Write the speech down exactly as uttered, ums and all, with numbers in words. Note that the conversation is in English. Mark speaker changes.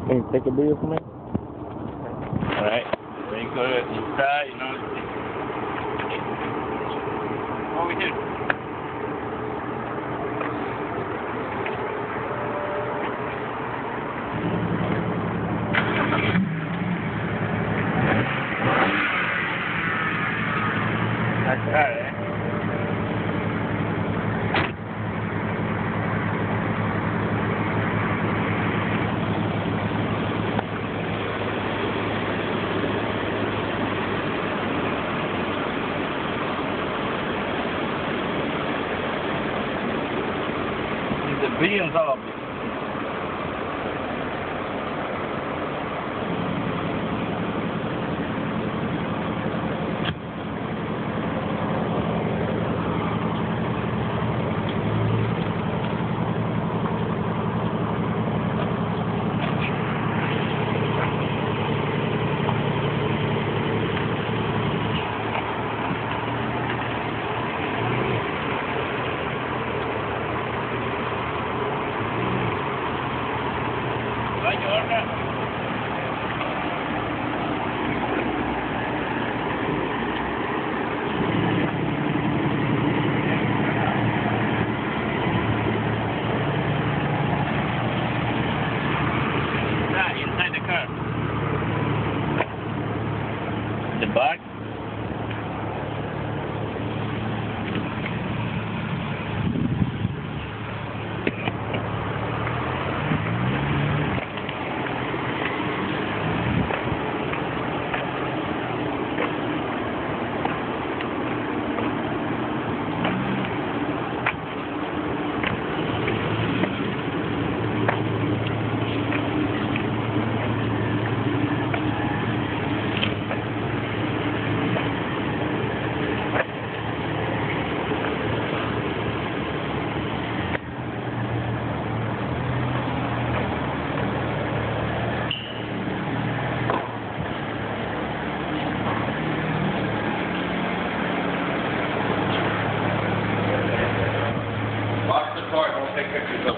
Speaker 1: Can you take a video for me?
Speaker 2: Alright. Then you go to inside, you know. Over here. That's right, eh? The billions of it. Inside the car. The back. Lock the car, don't take pictures of